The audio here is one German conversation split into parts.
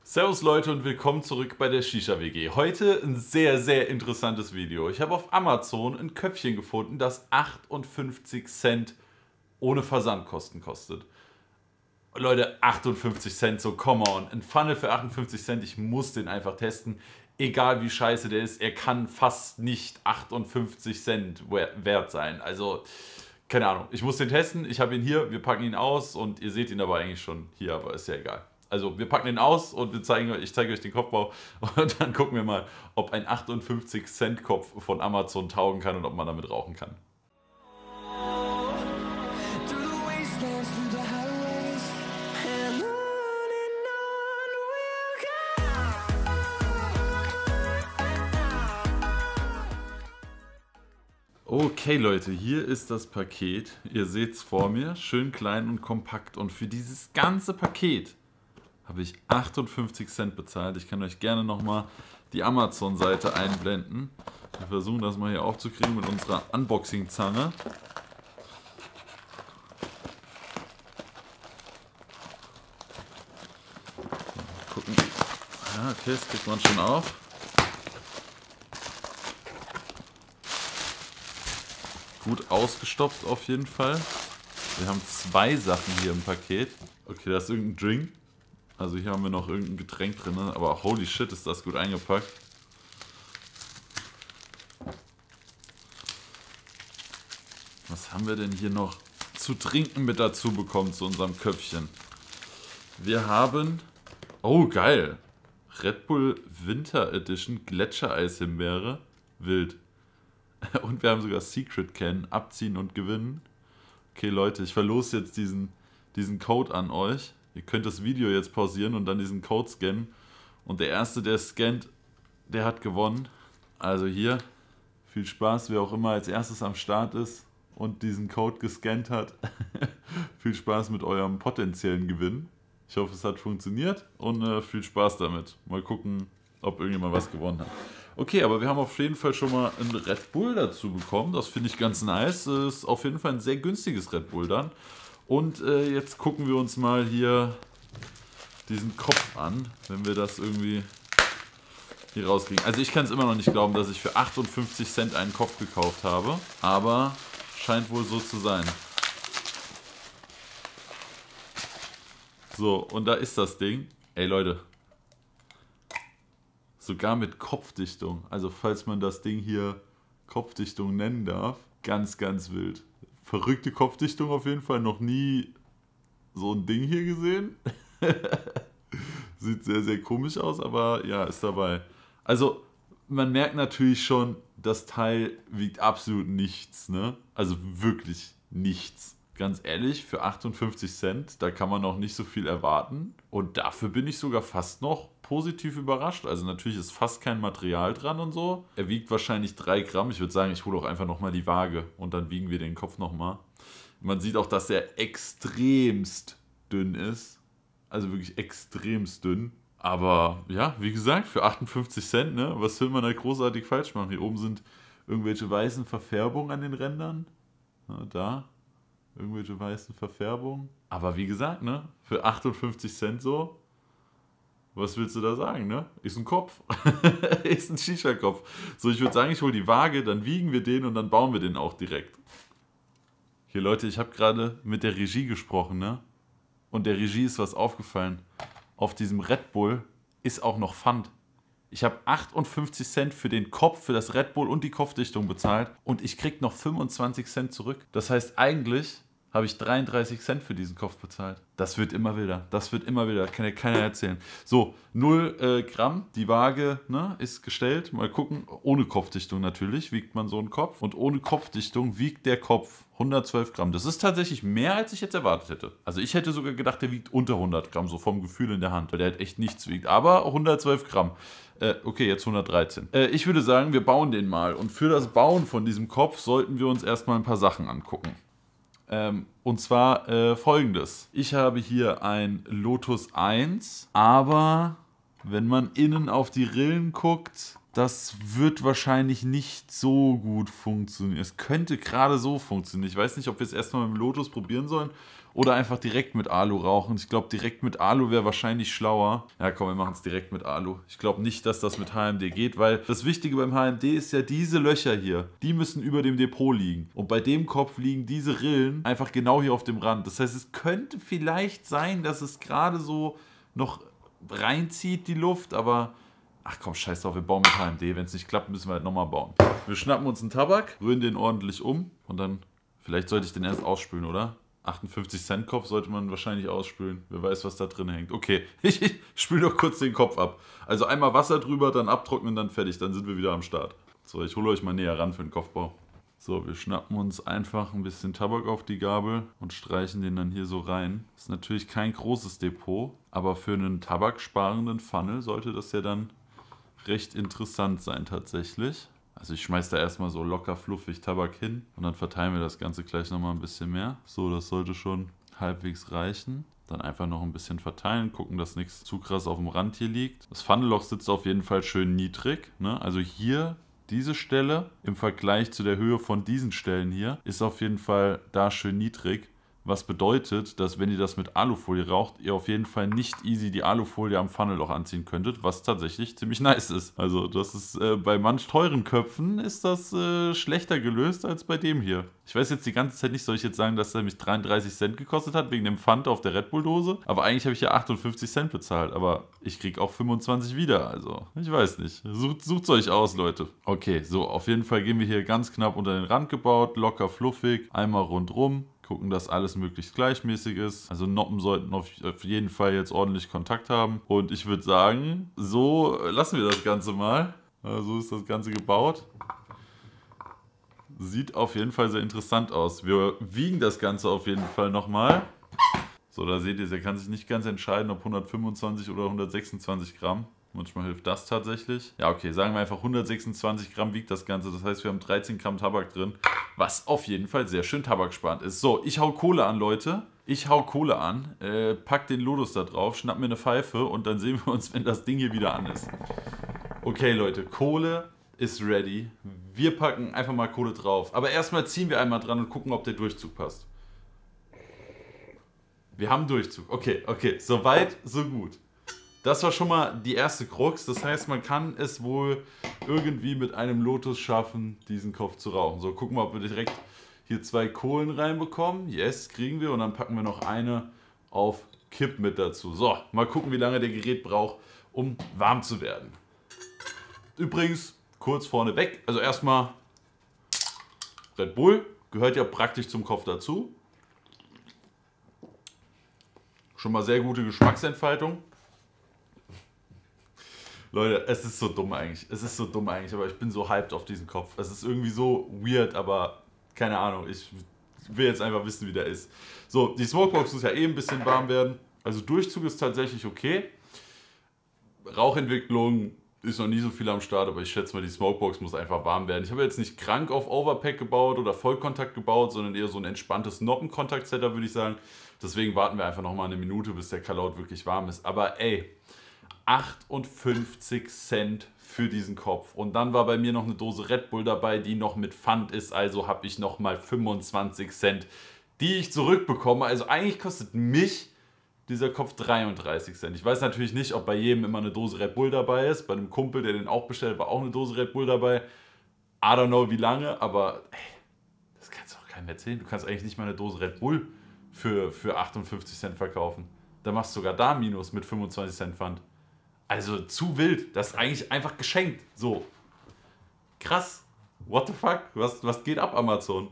Servus Leute und willkommen zurück bei der Shisha WG. Heute ein sehr, sehr interessantes Video. Ich habe auf Amazon ein Köpfchen gefunden, das 58 Cent ohne Versandkosten kostet. Leute, 58 Cent, so come on. Ein Funnel für 58 Cent, ich muss den einfach testen. Egal wie scheiße der ist, er kann fast nicht 58 Cent wert sein. Also, keine Ahnung, ich muss den testen. Ich habe ihn hier, wir packen ihn aus und ihr seht ihn aber eigentlich schon hier, aber ist ja egal. Also wir packen den aus und ich zeige euch den Kopfbau und dann gucken wir mal, ob ein 58 Cent Kopf von Amazon taugen kann und ob man damit rauchen kann. Okay Leute, hier ist das Paket. Ihr seht es vor mir, schön klein und kompakt. Und für dieses ganze Paket habe ich 58 Cent bezahlt. Ich kann euch gerne nochmal die Amazon-Seite einblenden. Wir versuchen das mal hier aufzukriegen mit unserer Unboxing-Zange. Gucken. Ja, okay, das kriegt man schon auf. Gut ausgestopft auf jeden Fall. Wir haben zwei Sachen hier im Paket. Okay, da ist irgendein Drink. Also hier haben wir noch irgendein Getränk drin, aber holy shit, ist das gut eingepackt. Was haben wir denn hier noch zu trinken mit dazu bekommen zu unserem Köpfchen? Wir haben, oh geil, Red Bull Winter Edition Gletschereishimbeere, wild. Und wir haben sogar Secret Can, abziehen und gewinnen. Okay Leute, ich verlose jetzt diesen Code an euch. Ihr könnt das Video jetzt pausieren und dann diesen Code scannen. Und der Erste, der scannt, der hat gewonnen. Also hier, viel Spaß, wer auch immer als erstes am Start ist und diesen Code gescannt hat. Viel Spaß mit eurem potenziellen Gewinn. Ich hoffe, es hat funktioniert und viel Spaß damit. Mal gucken, ob irgendjemand was gewonnen hat. Okay, aber wir haben auf jeden Fall schon mal einen Red Bull dazu bekommen. Das finde ich ganz nice. Das ist auf jeden Fall ein sehr günstiges Red Bull dann. Und jetzt gucken wir uns mal hier diesen Kopf an, wenn wir das irgendwie hier rauskriegen. Also ich kann es immer noch nicht glauben, dass ich für 58 Cent einen Kopf gekauft habe, aber scheint wohl so zu sein. So, und da ist das Ding. Ey Leute, sogar mit Kopfdichtung, also falls man das Ding hier Kopfdichtung nennen darf, ganz, ganz wild. Verrückte Kopfdichtung auf jeden Fall, noch nie so ein Ding hier gesehen. Sieht sehr, sehr komisch aus, aber ja, ist dabei. Also, man merkt natürlich schon, das Teil wiegt absolut nichts, ne? Also wirklich nichts. Ganz ehrlich, für 58 Cent, da kann man noch nicht so viel erwarten. Und dafür bin ich sogar fast noch positiv überrascht. Also natürlich ist fast kein Material dran und so. Er wiegt wahrscheinlich 3 Gramm. Ich würde sagen, ich hole auch einfach nochmal die Waage und dann wiegen wir den Kopf nochmal. Man sieht auch, dass er extremst dünn ist. Also wirklich extremst dünn. Aber ja, wie gesagt, für 58 Cent, ne? Was will man da großartig falsch machen? Hier oben sind irgendwelche weißen Verfärbungen an den Rändern. Ja, da. Irgendwelche weißen Verfärbungen. Aber wie gesagt, ne? Für 58 Cent so. Was willst du da sagen, ne? Ist ein Kopf. Ist ein Shisha-Kopf. So, ich würde sagen, ich hole die Waage, dann wiegen wir den und dann bauen wir den auch direkt. Hier, Leute, ich habe gerade mit der Regie gesprochen, ne? Und der Regie ist was aufgefallen. Auf diesem Red Bull ist auch noch Pfand. Ich habe 58 Cent für den Kopf, für das Red Bull und die Kopfdichtung bezahlt und ich kriege noch 25 Cent zurück. Das heißt, eigentlich habe ich 33 Cent für diesen Kopf bezahlt. Das wird immer wilder. Das wird immer wilder. Kann ja keiner erzählen. So, 0 Gramm. Die Waage, ne, ist gestellt. Mal gucken. Ohne Kopfdichtung natürlich wiegt man so einen Kopf. Und ohne Kopfdichtung wiegt der Kopf 112 Gramm. Das ist tatsächlich mehr, als ich jetzt erwartet hätte. Also ich hätte sogar gedacht, der wiegt unter 100 Gramm. So vom Gefühl in der Hand. Weil der halt echt nichts wiegt. Aber 112 Gramm. Okay, jetzt 113. Ich würde sagen, wir bauen den mal. Und für das Bauen von diesem Kopf sollten wir uns erstmal ein paar Sachen angucken. Und zwar folgendes. Ich habe hier ein Lotus 1, aber wenn man innen auf die Rillen guckt, das wird wahrscheinlich nicht so gut funktionieren. Es könnte gerade so funktionieren. Ich weiß nicht, ob wir es erstmal mit dem Lotus probieren sollen oder einfach direkt mit Alu rauchen. Ich glaube, direkt mit Alu wäre wahrscheinlich schlauer. Ja, komm, wir machen es direkt mit Alu. Ich glaube nicht, dass das mit HMD geht, weil das Wichtige beim HMD ist ja, diese Löcher hier, die müssen über dem Depot liegen. Und bei dem Kopf liegen diese Rillen einfach genau hier auf dem Rand. Das heißt, es könnte vielleicht sein, dass es gerade so noch reinzieht, die Luft, aber ach komm, scheiß drauf, wir bauen mit HMD. Wenn es nicht klappt, müssen wir halt nochmal bauen. Wir schnappen uns einen Tabak, rühren den ordentlich um und dann, vielleicht sollte ich den erst ausspülen, oder? 58 Cent Kopf sollte man wahrscheinlich ausspülen. Wer weiß, was da drin hängt. Okay, ich spüle noch kurz den Kopf ab. Also einmal Wasser drüber, dann abtrocknen, dann fertig. Dann sind wir wieder am Start. So, ich hole euch mal näher ran für den Kopfbau. So, wir schnappen uns einfach ein bisschen Tabak auf die Gabel und streichen den dann hier so rein. Ist natürlich kein großes Depot, aber für einen tabaksparenden Funnel sollte das ja dann recht interessant sein tatsächlich. Also ich schmeiße da erstmal so locker fluffig Tabak hin und dann verteilen wir das Ganze gleich nochmal ein bisschen mehr. So, das sollte schon halbwegs reichen. Dann einfach noch ein bisschen verteilen, gucken, dass nichts zu krass auf dem Rand hier liegt. Das Funnelloch sitzt auf jeden Fall schön niedrig, ne? Also hier, diese Stelle im Vergleich zu der Höhe von diesen Stellen hier, ist auf jeden Fall da schön niedrig. Was bedeutet, dass wenn ihr das mit Alufolie raucht, ihr auf jeden Fall nicht easy die Alufolie am Funnelloch anziehen könntet, was tatsächlich ziemlich nice ist. Also das ist bei manch teuren Köpfen ist das schlechter gelöst als bei dem hier. Ich weiß jetzt die ganze Zeit nicht, soll ich jetzt sagen, dass der mich 33 Cent gekostet hat wegen dem Pfand auf der Red Bull Dose, aber eigentlich habe ich ja 58 Cent bezahlt, aber ich kriege auch 25 wieder, also ich weiß nicht. Sucht's euch aus, Leute. Okay, so auf jeden Fall gehen wir hier ganz knapp unter den Rand gebaut, locker fluffig, einmal rundrum. Gucken, dass alles möglichst gleichmäßig ist. Also Noppen sollten auf jeden Fall jetzt ordentlich Kontakt haben. Und ich würde sagen, so lassen wir das Ganze mal. So ist das Ganze gebaut. Sieht auf jeden Fall sehr interessant aus. Wir wiegen das Ganze auf jeden Fall nochmal. So, da seht ihr, er kann sich nicht ganz entscheiden, ob 125 oder 126 Gramm. Manchmal hilft das tatsächlich. Ja, okay, sagen wir einfach 126 Gramm wiegt das Ganze. Das heißt, wir haben 13 Gramm Tabak drin, was auf jeden Fall sehr schön tabaksparend ist. So, ich hau Kohle an, Leute. Ich hau Kohle an, pack den Lotus da drauf, schnapp mir eine Pfeife und dann sehen wir uns, wenn das Ding hier wieder an ist. Okay, Leute, Kohle ist ready. Wir packen einfach mal Kohle drauf. Aber erstmal ziehen wir einmal dran und gucken, ob der Durchzug passt. Wir haben Durchzug. Okay, so weit, so gut. Das war schon mal die erste Krux. Das heißt, man kann es wohl irgendwie mit einem Lotus schaffen, diesen Kopf zu rauchen. So, gucken wir, ob wir direkt hier 2 Kohlen reinbekommen. Yes, kriegen wir. Und dann packen wir noch eine auf Kipp mit dazu. So, mal gucken, wie lange der Gerät braucht, um warm zu werden. Übrigens, kurz vorneweg, also erstmal Red Bull. Gehört ja praktisch zum Kopf dazu. Schon mal sehr gute Geschmacksentfaltung. Leute, es ist so dumm eigentlich. Aber ich bin so hyped auf diesen Kopf. Es ist irgendwie so weird, aber keine Ahnung. Ich will jetzt einfach wissen, wie der ist. So, die Smokebox muss ja ein bisschen warm werden. Also Durchzug ist tatsächlich okay. Rauchentwicklung ist noch nie so viel am Start, aber ich schätze mal, die Smokebox muss einfach warm werden. Ich habe jetzt nicht krank auf Overpack gebaut oder Vollkontakt gebaut, sondern eher so ein entspanntes Noppenkontakt-Setup, würde ich sagen. Deswegen warten wir einfach nochmal eine Minute, bis der Kalaut wirklich warm ist. Aber ey, 58 Cent für diesen Kopf. Und dann war bei mir noch eine Dose Red Bull dabei, die noch mit Pfand ist. Also habe ich nochmal 25 Cent, die ich zurückbekomme. Also eigentlich kostet mich dieser Kopf 33 Cent. Ich weiß natürlich nicht, ob bei jedem immer eine Dose Red Bull dabei ist. Bei einem Kumpel, der den auch bestellt, war auch eine Dose Red Bull dabei. I don't know wie lange, aber ey, das kannst du auch keinem erzählen. Du kannst eigentlich nicht mal eine Dose Red Bull für 58 Cent verkaufen. Da machst du sogar da Minus mit 25 Cent Pfand. Also zu wild. Das ist eigentlich einfach geschenkt. So. Krass. What the fuck? Was geht ab, Amazon?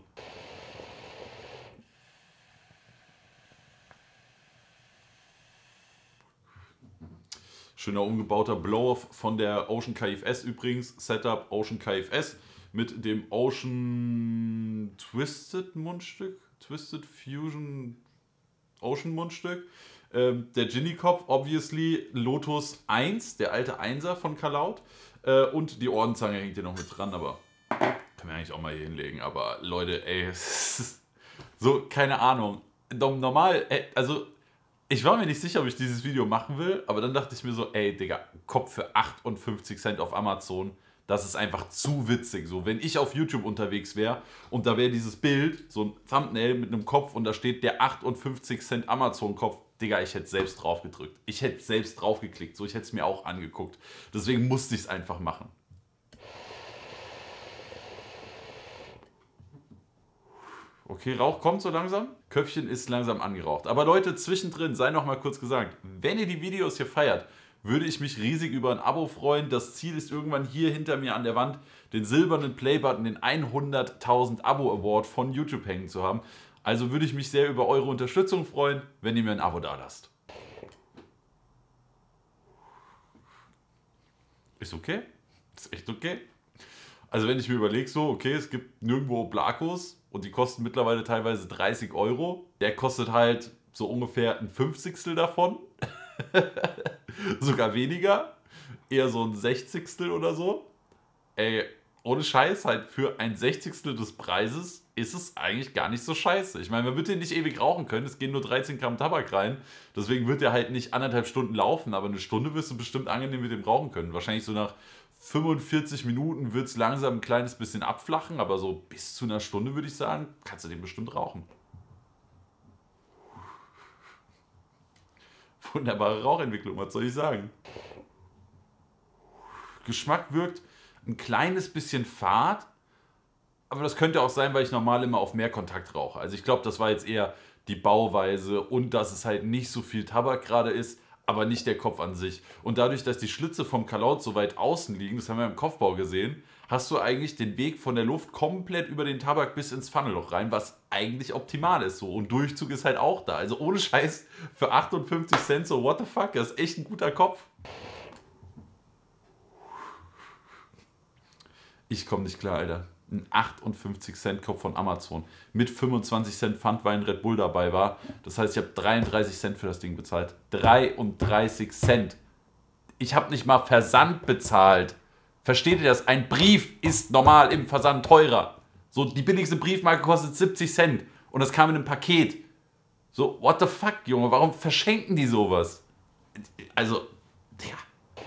Schöner umgebauter Blow-Off von der Ocean KFS übrigens. Setup Ocean KFS mit dem Ocean Twisted Mundstück. Twisted Fusion Ocean Mundstück. Der Ginny-Kopf, obviously Lotus 1, der alte 1er von Kalaut. Und die Ordenzange hängt hier noch mit dran, aber kann man eigentlich auch mal hier hinlegen. Aber Leute, ey, so, keine Ahnung. Normal, also ich war mir nicht sicher, ob ich dieses Video machen will, aber dann dachte ich mir so, ey, Digga, Kopf für 58 Cent auf Amazon, Das ist einfach zu witzig. So, wenn ich auf YouTube unterwegs wäre und da wäre dieses Bild, so ein Thumbnail mit einem Kopf und da steht der 58 Cent Amazon-Kopf, Digga, ich hätte selbst drauf gedrückt. Ich hätte selbst drauf geklickt. So, ich hätte es mir auch angeguckt. Deswegen musste ich es einfach machen. Okay, Rauch kommt so langsam. Köpfchen ist langsam angeraucht. Aber Leute, zwischendrin sei noch mal kurz gesagt, wenn ihr die Videos hier feiert, würde ich mich riesig über ein Abo freuen. Das Ziel ist irgendwann hier hinter mir an der Wand den silbernen Playbutton, den 100.000 Abo Award von YouTube hängen zu haben. Also würde ich mich sehr über eure Unterstützung freuen, wenn ihr mir ein Abo dalasst. Ist okay? Ist echt okay? Also wenn ich mir überlege so, okay, es gibt nirgendwo Oblakos und die kosten mittlerweile teilweise 30 €. Der kostet halt so ungefähr ein Fünfzigstel davon. Sogar weniger. Eher so ein Sechzigstel oder so. Ey, ohne Scheiß, halt für ein Sechzigstel des Preises ist es eigentlich gar nicht so scheiße. Ich meine, man wird den nicht ewig rauchen können, es gehen nur 13 Gramm Tabak rein. Deswegen wird der halt nicht 1,5 Stunden laufen, aber eine Stunde wirst du bestimmt angenehm mit dem rauchen können. Wahrscheinlich so nach 45 Minuten wird es langsam ein kleines bisschen abflachen, aber so bis zu einer Stunde würde ich sagen, kannst du den bestimmt rauchen. Wunderbare Rauchentwicklung, was soll ich sagen? Geschmack wirkt ein kleines bisschen fad, aber das könnte auch sein, weil ich normal immer auf Mehrkontakt rauche. Also ich glaube, das war jetzt eher die Bauweise und dass es halt nicht so viel Tabak gerade ist, aber nicht der Kopf an sich. Und dadurch, dass die Schlitze vom Kalaut so weit außen liegen, das haben wir im Kopfbau gesehen, hast du eigentlich den Weg von der Luft komplett über den Tabak bis ins Funnelloch rein, was eigentlich optimal ist so. Und Durchzug ist halt auch da. Also ohne Scheiß für 58 Cent so, what the fuck, das ist echt ein guter Kopf. Ich komme nicht klar, Alter. Ein 58 Cent Kopf von Amazon mit 25 Cent Pfand, weil ein Red Bull dabei war. Das heißt, ich habe 33 Cent für das Ding bezahlt. 33 Cent. Ich habe nicht mal Versand bezahlt. Versteht ihr das? Ein Brief ist normal im Versand teurer. So, die billigste Briefmarke kostet 70 Cent. Und das kam in einem Paket. So, what the fuck, Junge? Warum verschenken die sowas? Also, ja.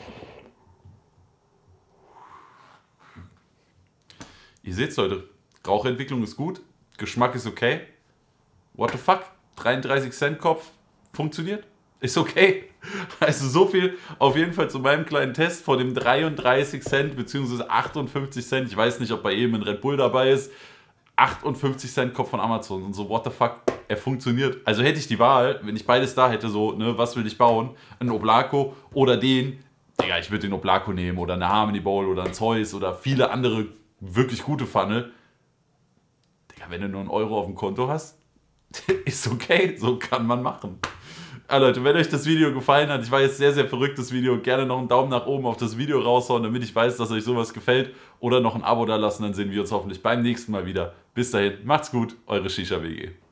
Ihr seht's, Leute. Rauchentwicklung ist gut. Geschmack ist okay. What the fuck? 33 Cent Kopf funktioniert. Ist okay. Also so viel auf jeden Fall zu meinem kleinen Test von dem 33 Cent bzw. 58 Cent. Ich weiß nicht, ob bei ihm ein Red Bull dabei ist. 58 Cent Kopf von Amazon und so, what the fuck, er funktioniert. Also hätte ich die Wahl, wenn ich beides da hätte, so, ne, was will ich bauen? Ein Oblako oder den, Digga, ich würde den Oblako nehmen oder eine Harmony Bowl oder ein Zeus oder viele andere wirklich gute Funnel. Digga, wenn du nur einen Euro auf dem Konto hast, ist okay, so kann man machen. Ja, Leute, wenn euch das Video gefallen hat, ich war jetzt sehr, sehr verrücktes Video, gerne noch einen Daumen nach oben auf das Video raushauen, damit ich weiß, dass euch sowas gefällt. Oder noch ein Abo da lassen, dann sehen wir uns hoffentlich beim nächsten Mal wieder. Bis dahin, macht's gut, eure Shisha WG.